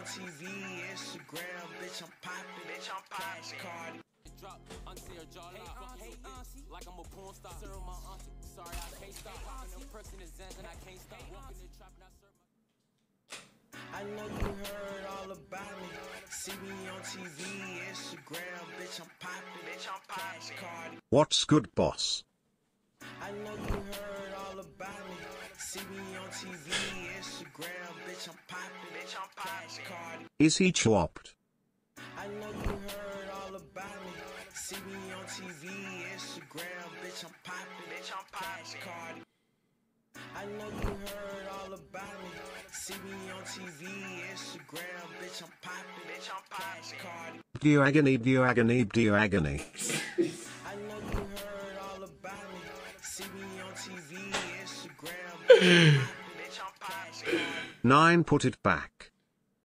TV, Instagram, bitch, I'm poppin', Cash Cardi. Drop until your jaw like I'm a porn star. Serve my auntie, sorry I can't stop. Popping them perks in his hands and I can't stop. Walking the trap and I serve my. I know you heard all about me. See me on TV, Instagram, bitch, I'm poppin', Cash Cardi. What's good, boss? I know you heard all about me. See me on TV, Instagram, bitch, I'm poppin', Cash Cardi. Is he chopped? I know you heard all about me. See me on TV, Instagram, bitch, I'm poppin', Cash Cardi. I know you heard all about me. See me on TV, Instagram, bitch, I'm poppin', Cash Cardi. Do you agony, do you agony, do you agony? I know you heard all about me. See me on TV, Instagram, bitch, I'm poppin', Cash Cardi. 9 put it back.